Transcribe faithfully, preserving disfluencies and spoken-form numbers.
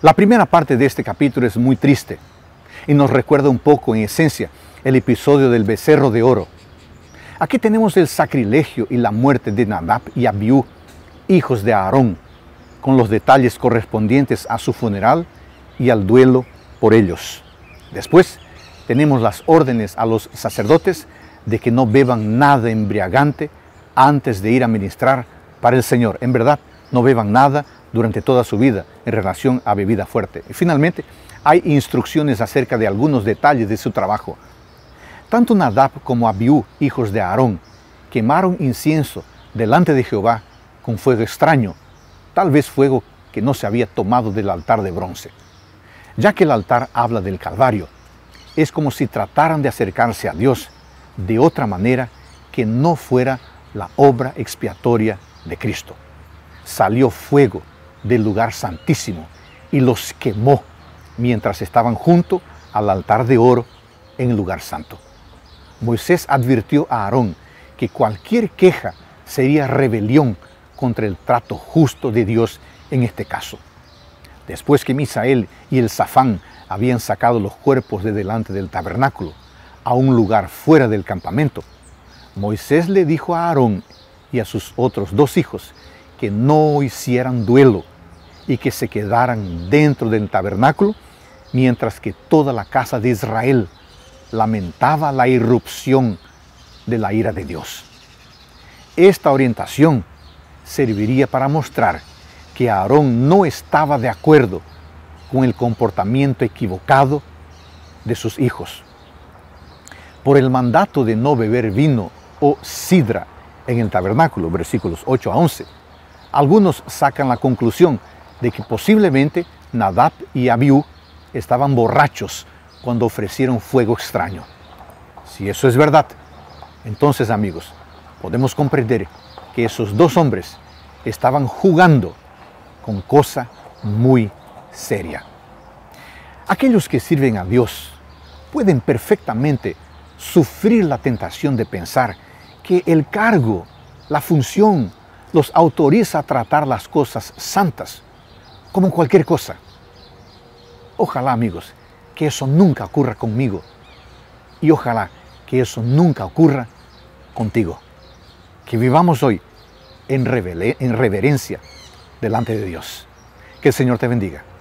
La primera parte de este capítulo es muy triste y nos recuerda un poco, en esencia, el episodio del becerro de oro. Aquí tenemos el sacrilegio y la muerte de Nadab y Abiú, hijos de Aarón, con los detalles correspondientes a su funeral y al duelo por ellos. Después tenemos las órdenes a los sacerdotes de que no beban nada embriagante antes de ir a ministrar para el Señor. En verdad, no beban nada durante toda su vida en relación a bebida fuerte. Y finalmente, hay instrucciones acerca de algunos detalles de su trabajo. Tanto Nadab como Abiú, hijos de Aarón, quemaron incienso delante de Jehová con fuego extraño, tal vez fuego que no se había tomado del altar de bronce. Ya que el altar habla del Calvario, es como si trataran de acercarse a Dios de otra manera que no fuera la obra expiatoria de Cristo. Salió fuego del lugar santísimo y los quemó mientras estaban junto al altar de oro en el lugar santo. Moisés advirtió a Aarón que cualquier queja sería rebelión contra el trato justo de Dios en este caso. Después que Misael y Elzafán habían sacado los cuerpos de delante del tabernáculo a un lugar fuera del campamento, Moisés le dijo a Aarón y a sus otros dos hijos que no hicieran duelo y que se quedaran dentro del tabernáculo mientras que toda la casa de Israel lamentaba la irrupción de la ira de Dios. Esta orientación serviría para mostrar que Aarón no estaba de acuerdo con el comportamiento equivocado de sus hijos. Por el mandato de no beber vino o sidra en el tabernáculo, versículos ocho a once, algunos sacan la conclusión de que posiblemente Nadab y Abiú estaban borrachos cuando ofrecieron fuego extraño. Si eso es verdad, entonces, amigos, podemos comprender que esos dos hombres estaban jugando con cosa muy seria. Aquellos que sirven a Dios pueden perfectamente sufrir la tentación de pensar que el cargo, la función, los autoriza a tratar las cosas santas como cualquier cosa. Ojalá, amigos, que eso nunca ocurra conmigo y ojalá que eso nunca ocurra contigo. Que vivamos hoy en, revele, en reverencia delante de Dios. Que el Señor te bendiga.